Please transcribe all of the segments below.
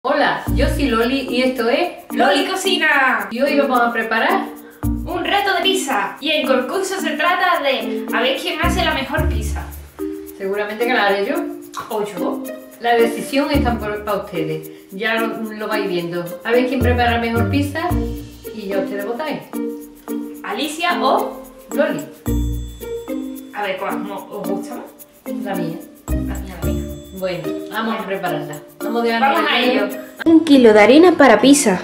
Hola, yo soy Loli y esto es ¡Loli Cocina! Y hoy vamos a preparar un reto de pizza. Y el concurso se trata de a ver quién hace la mejor pizza. seguramente que la haré yo O yo. La decisión está para ustedes, ya lo vais viendo. A ver quién prepara la mejor pizza y ya ustedes votáis. Alicia o Loli, a ver cuál os gusta más. la mía. La mía. Bueno, vamos a prepararla. Vamos A ello. 1 kilo de harina para pizza,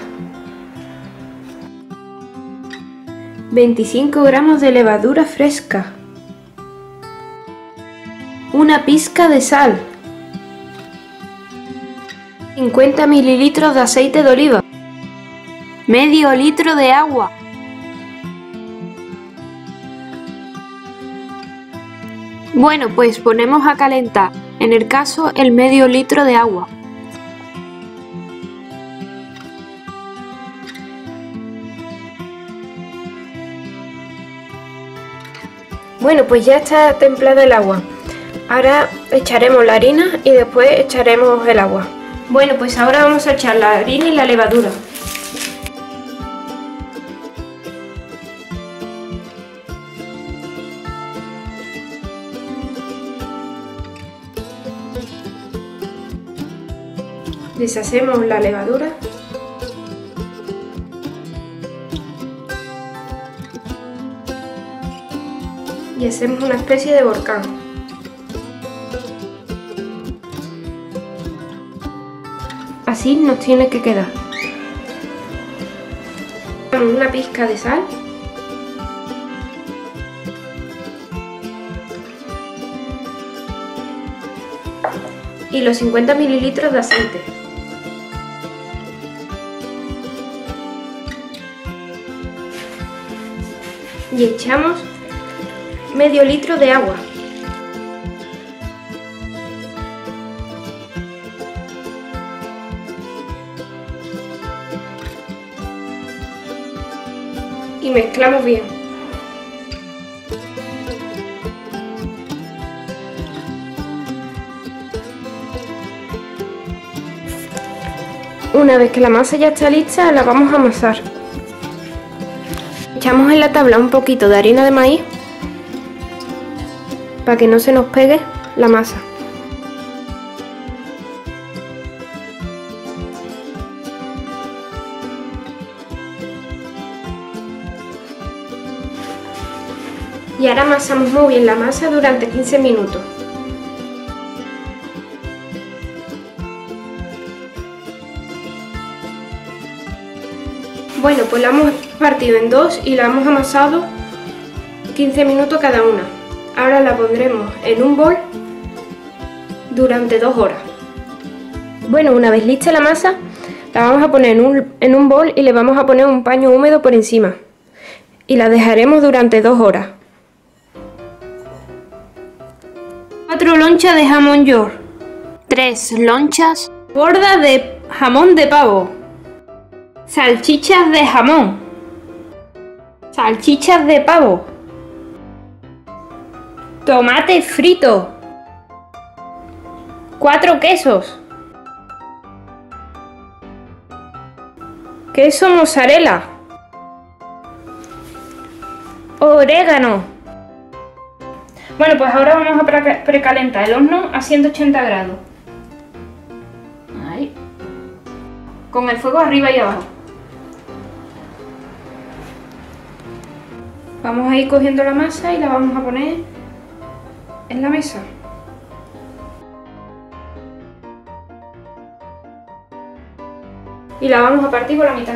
25 gramos de levadura fresca, una pizca de sal, 50 mililitros de aceite de oliva, medio litro de agua, bueno, pues ponemos a calentar, en el caso el medio litro de agua. Bueno, pues ya está templada el agua. Ahora echaremos la harina y después echaremos el agua. Bueno, pues ahora vamos a echar la harina y la levadura. Deshacemos la levadura. Y hacemos una especie de volcán. Así nos tiene que quedar. Una pizca de sal. Y los 50 mililitros de aceite. Y echamos medio litro de agua. Y mezclamos bien. Una vez que la masa ya está lista, la vamos a amasar. Echamos en la tabla un poquito de harina de maíz para que no se nos pegue la masa. Y ahora amasamos muy bien la masa durante 15 minutos. Bueno, pues la hemos partido en dos y la hemos amasado 15 minutos cada una. Ahora la pondremos en un bol durante 2 horas. Bueno, una vez lista la masa, la vamos a poner en un bol y le vamos a poner un paño húmedo por encima. Y la dejaremos durante 2 horas. 4 lonchas de jamón york. 3 lonchas gordas de jamón de pavo. Salchichas de jamón. Salchichas de pavo. Tomate frito. 4 quesos. Queso mozzarella. Orégano. Bueno, pues ahora vamos a precalentar el horno a 180 grados. Ahí. Con el fuego arriba y abajo. Vamos a ir cogiendo la masa y la vamos a poner en la mesa. Y la vamos a partir por la mitad.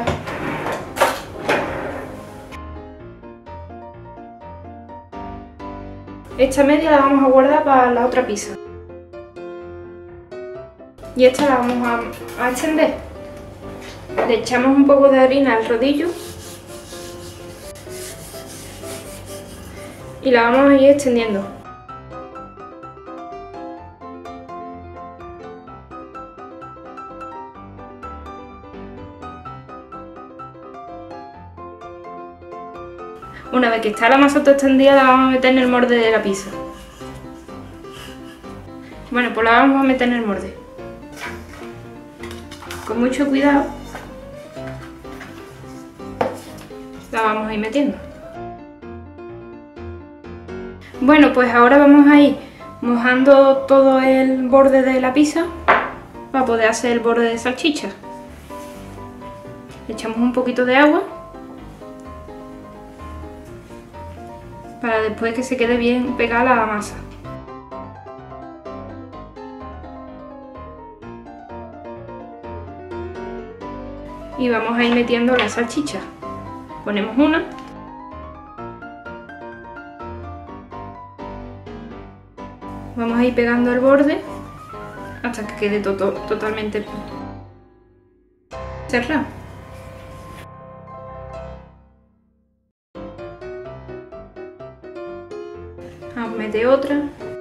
Esta media la vamos a guardar para la otra pizza. Y esta la vamos a extender. Le echamos un poco de harina al rodillo. Y la vamos a ir extendiendo. Una vez que está la masa toda extendida, la vamos a meter en el molde de la pizza. Bueno, pues la vamos a meter en el molde. con mucho cuidado la vamos a ir metiendo. Bueno, pues ahora vamos a ir mojando todo el borde de la pizza para poder hacer el borde de salchicha. Echamos un poquito de agua para después que se quede bien pegada la masa. Y vamos a ir metiendo la salchicha. Ponemos una. Vamos a ir pegando el borde hasta que quede totalmente cerrado. Vamos a meter otra.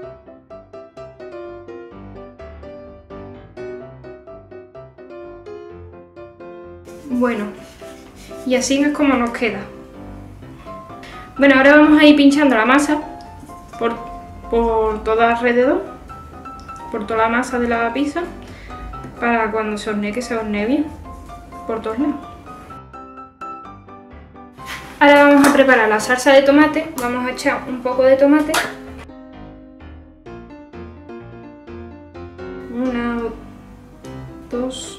Bueno, y así es como nos queda. Bueno, ahora vamos a ir pinchando la masa por todo alrededor, por toda la masa de la pizza, para cuando se hornee, que se hornee bien, por todos lados. Ahora vamos a preparar la salsa de tomate. Vamos a echar un poco de tomate. 1, 2,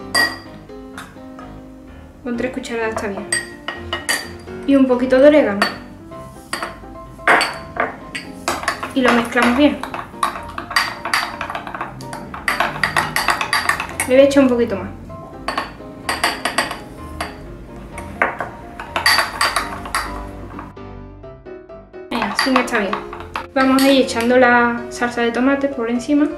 con 3 cucharadas está bien. Y un poquito de orégano. Y lo mezclamos bien. Le voy a echar un poquito más. Así está bien. Vamos a ir echando la salsa de tomate por encima,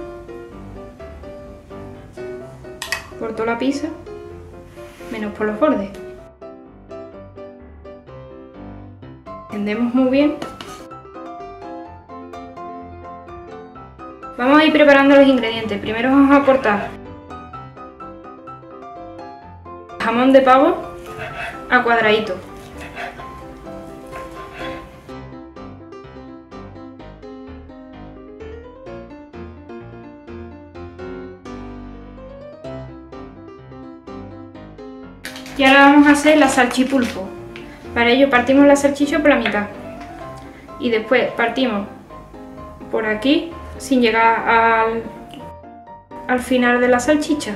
por toda la pizza, menos por los bordes. Tendemos muy bien. Vamos a ir preparando los ingredientes. Primero vamos a cortar jamón de pavo a cuadraditos. Y ahora vamos a hacer la salchipulpo. Para ello partimos la salchicha por la mitad y después partimos por aquí sin llegar al final de la salchicha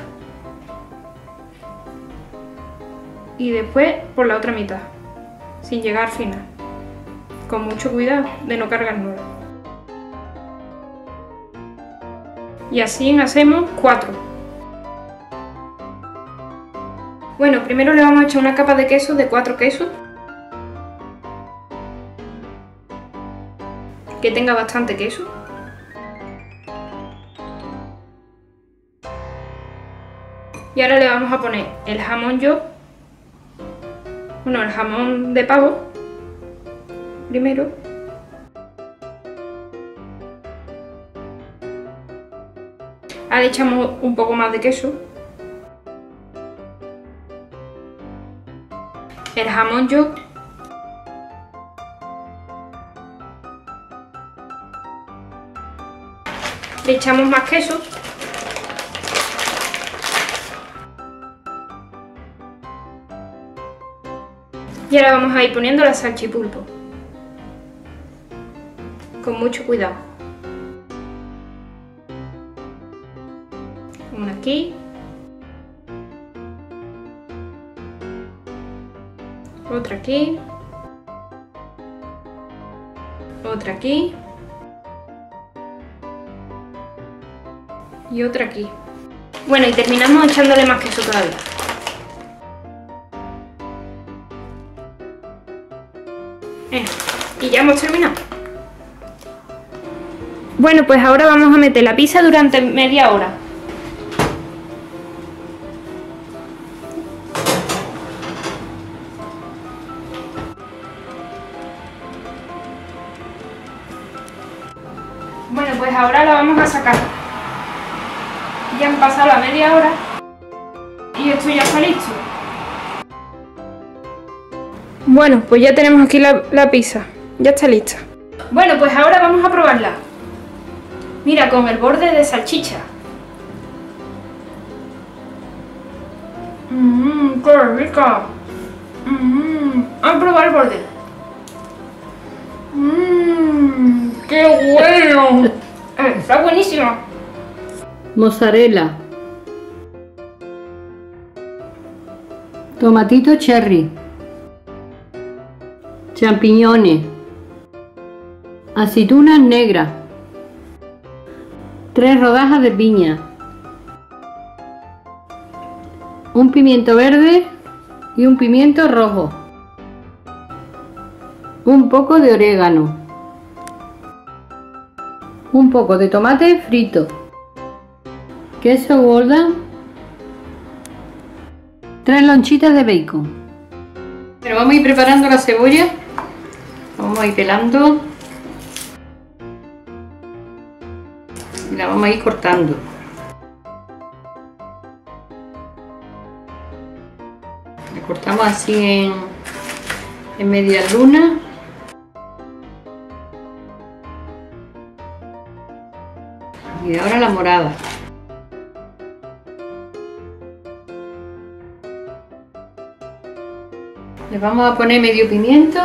y después por la otra mitad sin llegar al final, con mucho cuidado de no cargarnos. Y así hacemos 4. Bueno, primero le vamos a echar una capa de queso, de 4 quesos, que tenga bastante queso. Y ahora le vamos a poner el jamón york, el jamón de pavo primero. Ahora le echamos un poco más de queso. El jamón york. Le echamos más queso. Y ahora vamos a ir poniendo la salchipulpo. Con mucho cuidado. Una aquí. Otra aquí. Otra aquí. Y otra aquí. Bueno, y terminamos echándole más queso todavía. Y ya hemos terminado. Bueno, pues ahora vamos a meter la pizza durante media hora. Bueno, pues ahora la vamos a sacar. Ya han pasado la media hora y esto ya está listo. Bueno, pues ya tenemos aquí la pizza. Ya está lista. Bueno, pues ahora vamos a probarla. Mira, con el borde de salchicha. ¡Qué rica! Vamos a probar el borde. ¡Qué bueno! Está buenísimo. Mozzarella. Tomatito cherry. Champiñones. Aceitunas negras. 3 rodajas de piña. Un pimiento verde y un pimiento rojo. Un poco de orégano. Un poco de tomate frito. Queso Gouda. 3 lonchitas de bacon. Pero vamos a ir preparando la cebolla. Vamos a ir pelando. Y la vamos a ir cortando. La cortamos así en media luna. Y ahora la morada. Le vamos a poner medio pimiento.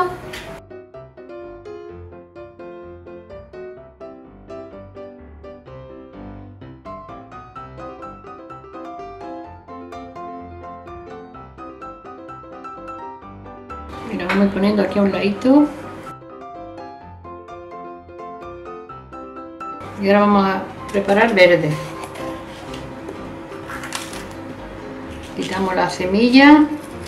Y lo vamos poniendo aquí a un ladito. Y ahora vamos a preparar verde. Quitamos la semilla.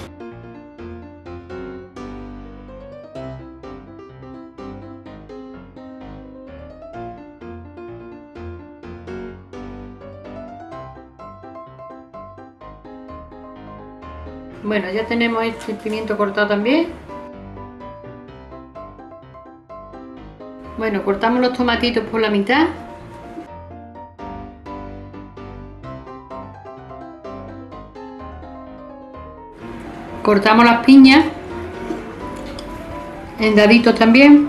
Bueno, ya tenemos este pimiento cortado también. Bueno, cortamos los tomatitos por la mitad. Cortamos las piñas en daditos también.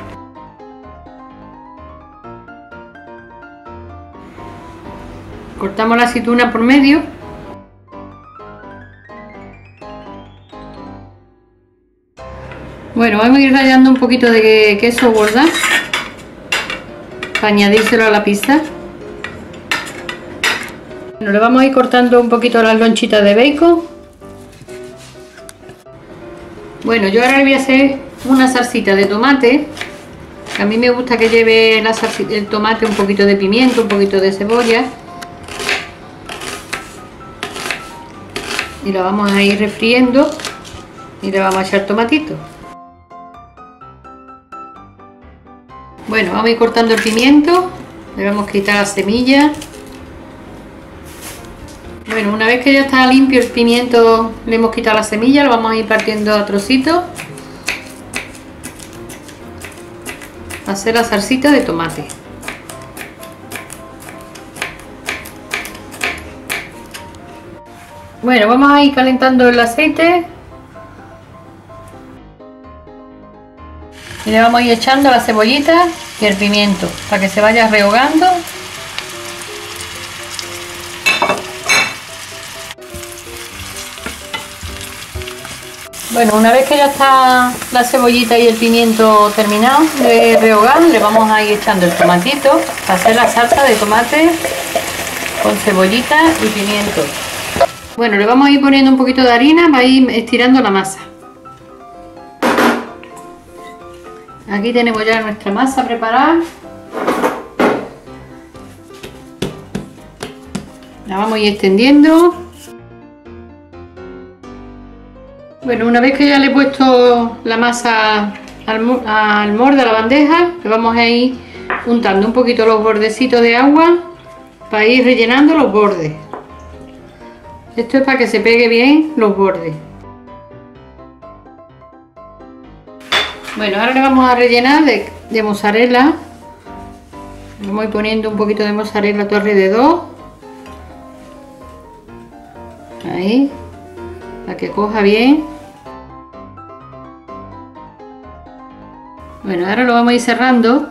Cortamos la aceituna por medio. Bueno, vamos a ir rallando un poquito de queso Gouda para añadírselo a la pizza. Bueno, le vamos a ir cortando un poquito las lonchitas de bacon. Bueno, yo ahora le voy a hacer una salsita de tomate. A mí me gusta que lleve el tomate un poquito de pimiento, un poquito de cebolla. Y la vamos a ir refriendo y le vamos a echar tomatito. Bueno, vamos a ir cortando el pimiento, le vamos a quitar la semilla. Bueno, una vez que ya está limpio el pimiento, le hemos quitado la semilla, lo vamos a ir partiendo a trocitos. A hacer la salsita de tomate. Bueno, vamos a ir calentando el aceite. Y le vamos a ir echando la cebollita y el pimiento para que se vaya rehogando. Bueno, una vez que ya está la cebollita y el pimiento terminado de rehogar, le vamos a ir echando el tomatito para hacer la salsa de tomate con cebollita y pimiento. Bueno, le vamos a ir poniendo un poquito de harina para ir estirando la masa. Aquí tenemos ya nuestra masa preparada. La vamos a ir extendiendo. Bueno, una vez que ya le he puesto la masa al molde, a la bandeja, le vamos a ir untando un poquito los bordecitos de agua para ir rellenando los bordes. Esto es para que se pegue bien los bordes. Bueno, ahora le vamos a rellenar de mozzarella. Le vamos a ir poniendo un poquito de mozzarella a tu alrededor. Ahí, para que coja bien. Bueno, ahora lo vamos a ir cerrando.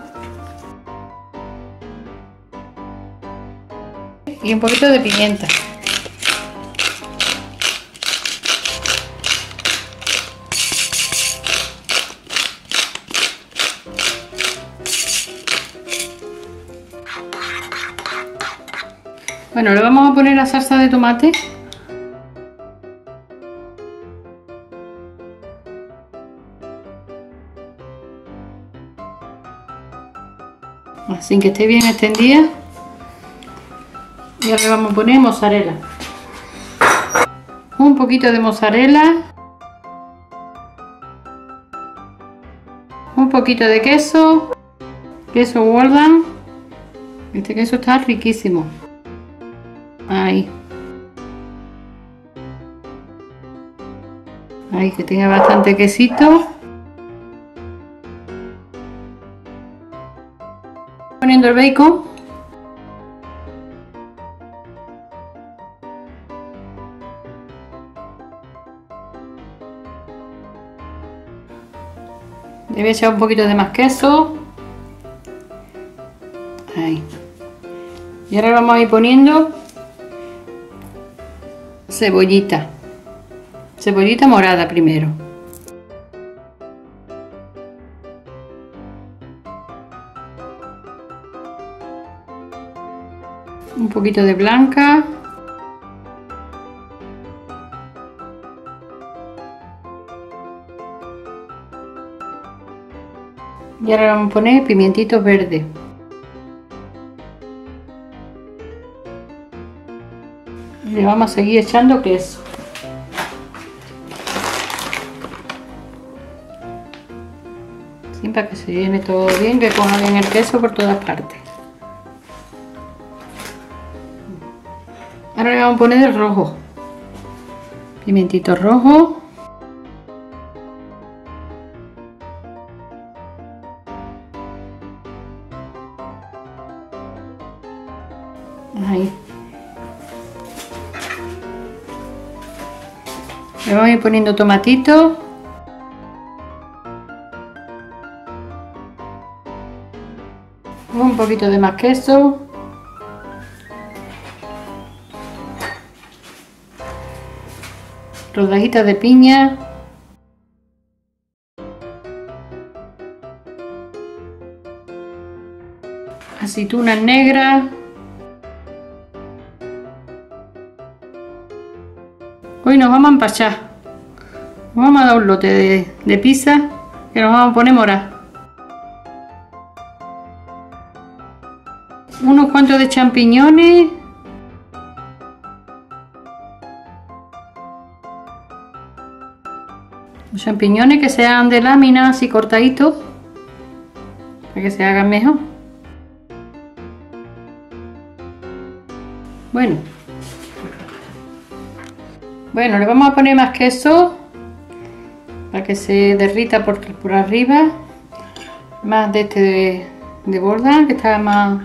Y un poquito de pimienta. Bueno, le vamos a poner la salsa de tomate. Así que esté bien extendida. Y ahora le vamos a poner mozzarella. Un poquito de mozzarella. Un poquito de queso. Queso Walden. Este queso está riquísimo. Ahí. Ahí, que tenga bastante quesito. Poniendo el bacon. Le voy a echar un poquito de más queso. Ahí. Y ahora vamos a ir poniendo cebollita. Cebollita morada primero. Un poquito de blanca. Y ahora vamos a poner pimientitos verdes. Y le vamos a seguir echando queso. Así para que se llene todo bien, que coja bien el queso por todas partes. Ahora le vamos a poner el rojo. Pimientito rojo. Ahí. Le vamos a ir poniendo tomatito. Un poquito de más queso. Rodajitas de piña. Aceitunas negras. Hoy nos vamos a empachar. Nos vamos a dar un lote de pizza que nos vamos a poner morada. Unos cuantos de champiñones. Los champiñones que sean de lámina así cortaditos para que se hagan mejor. Bueno, le vamos a poner más queso para que se derrita por arriba. Más de este de borda, que está más...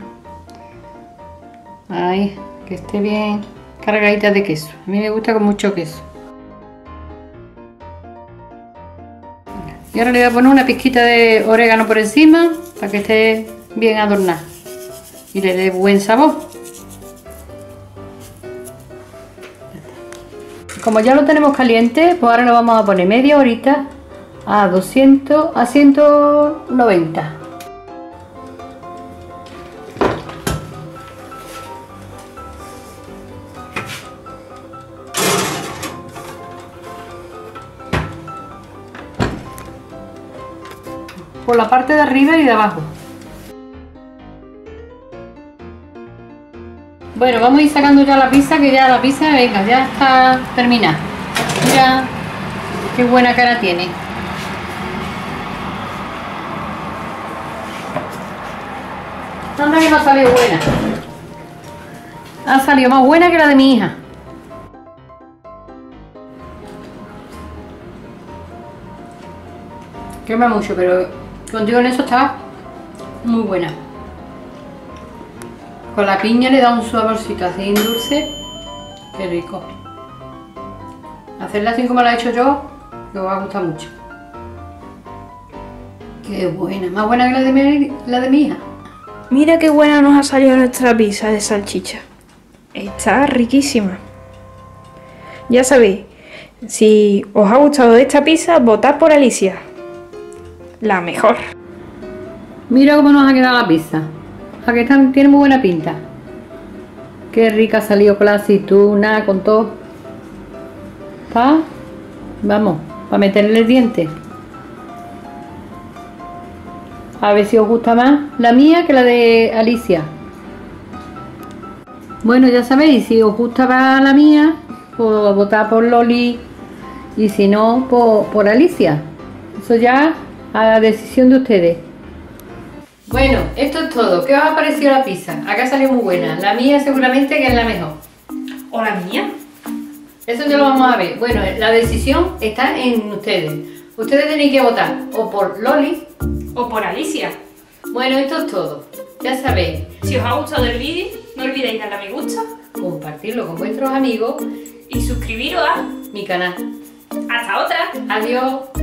Ahí, que esté bien cargadita de queso. A mí me gusta con mucho queso. Y ahora le voy a poner una pizquita de orégano por encima para que esté bien adornada y le dé buen sabor. Como ya lo tenemos caliente, pues ahora lo vamos a poner media horita a 190. Por la parte de arriba y de abajo. Bueno, vamos a ir sacando ya la pizza, que ya la pizza, venga, ya está terminada. Mira qué buena cara tiene. Anda que no ha salido buena. Ha salido más buena que la de mi hija. Quema mucho, pero contigo en eso está muy buena. Con la piña le da un saborcito así dulce. Qué rico. Hacerla así como la he hecho yo, que os va a gustar mucho. Qué buena, más buena que la de mi hija. Mira qué buena nos ha salido nuestra pizza de salchicha. Está riquísima. Ya sabéis, si os ha gustado esta pizza, votad por Alicia. La mejor. Mira cómo nos ha quedado la pizza. A que tiene muy buena pinta. Qué rica ha salido con la aceituna, con todo. Vamos, para meterle el diente. A ver si os gusta más la mía que la de Alicia. Bueno, ya sabéis, si os gusta más la mía, pues votad por Loli, y si no, por Alicia. Eso ya a la decisión de ustedes. Bueno, esto es todo. ¿Qué os ha parecido la pizza? Acá salió muy buena. La mía seguramente que es la mejor. ¿O la mía? Eso ya lo vamos a ver. Bueno, la decisión está en ustedes. Ustedes tenéis que votar o por Loli ¿O por Alicia? Bueno, esto es todo. Ya sabéis, Si os ha gustado el vídeo, no olvidéis darle a me gusta compartirlo con vuestros amigos y suscribiros a... mi canal. ¡Hasta otra! Adiós.